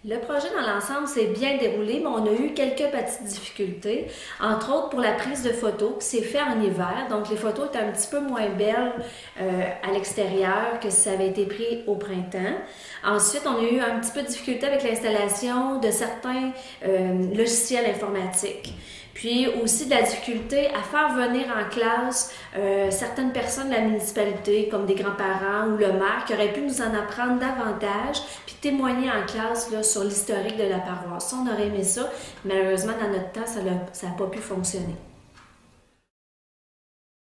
Le projet dans l'ensemble s'est bien déroulé, mais on a eu quelques petites difficultés, entre autres pour la prise de photos qui s'est fait en hiver, donc les photos étaient un petit peu moins belles à l'extérieur que si ça avait été pris au printemps. Ensuite, on a eu un petit peu de difficulté avec l'installation de certains logiciels informatiques. Puis aussi de la difficulté à faire venir en classe certaines personnes de la municipalité, comme des grands-parents ou le maire, qui auraient pu nous en apprendre davantage, puis témoigner en classe là, sur l'historique de la paroisse. Ça, on aurait aimé ça. Malheureusement, dans notre temps, ça n'a pas pu fonctionner.